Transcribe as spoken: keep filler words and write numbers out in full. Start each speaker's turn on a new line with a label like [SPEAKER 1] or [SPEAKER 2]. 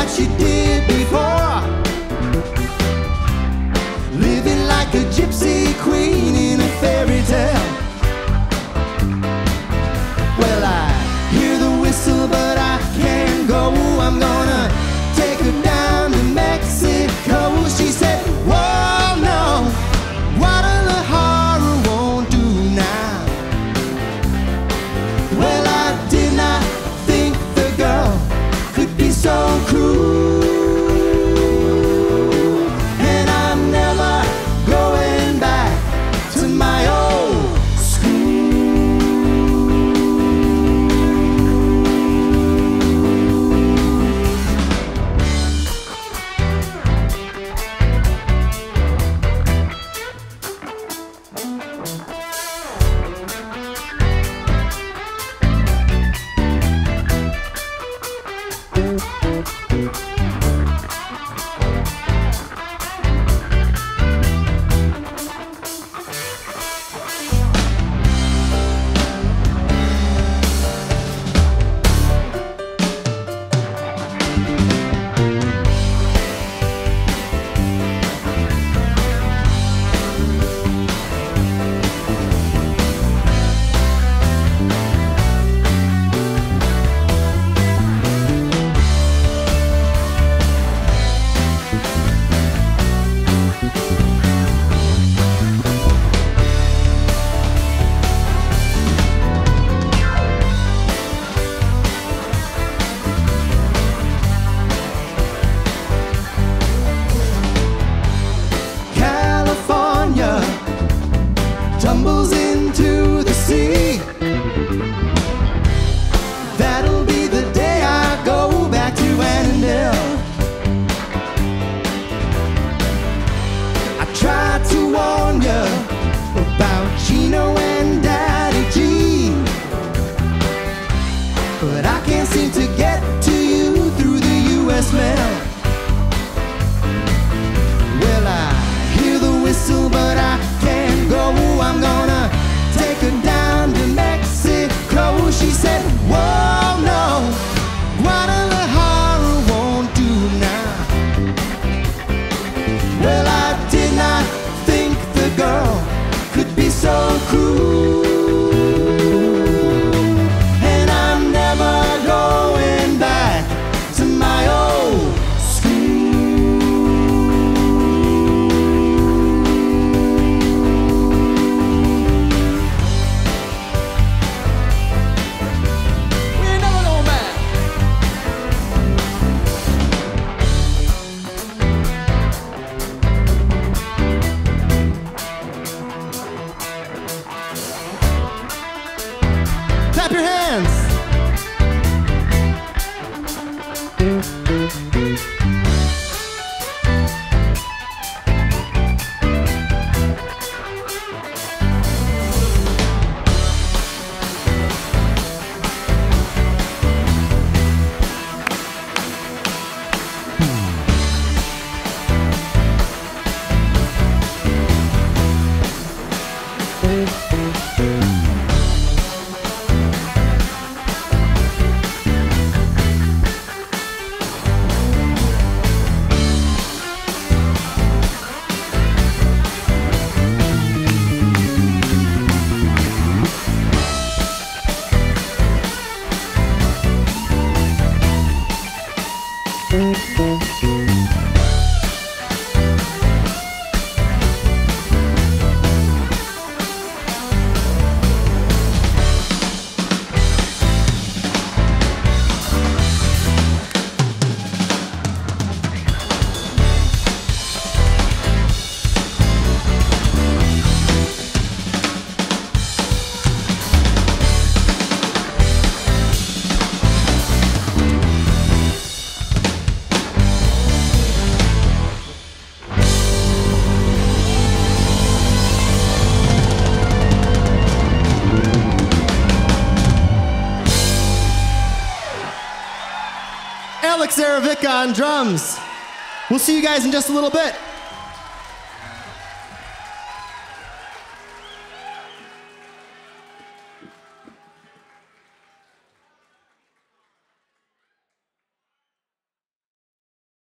[SPEAKER 1] she did before, living like a gypsy queen in a fairy tale. Well, I hear the whistle, but I can't go. I'm gonna take her down to Mexico. She said, whoa, no, what a the horror won't do now. Well, I did not think the girl could be so cruel, and I'm never going back to my old school. Tumbles into the sea. That'll be the day I go back to Annandale. I tried to warn you about Gino and Daddy G, but I can't seem to get to you through the U S mail. Well, I hear the whistle, but I can't go. I'm gonna take her down to Mexico. She said, whoa, no, what a the horror won't do now. Well, I did not think the girl could be so cruel, and I'm never going back to my old clap your hands. Zeravica on drums. We'll see you guys in just a little bit.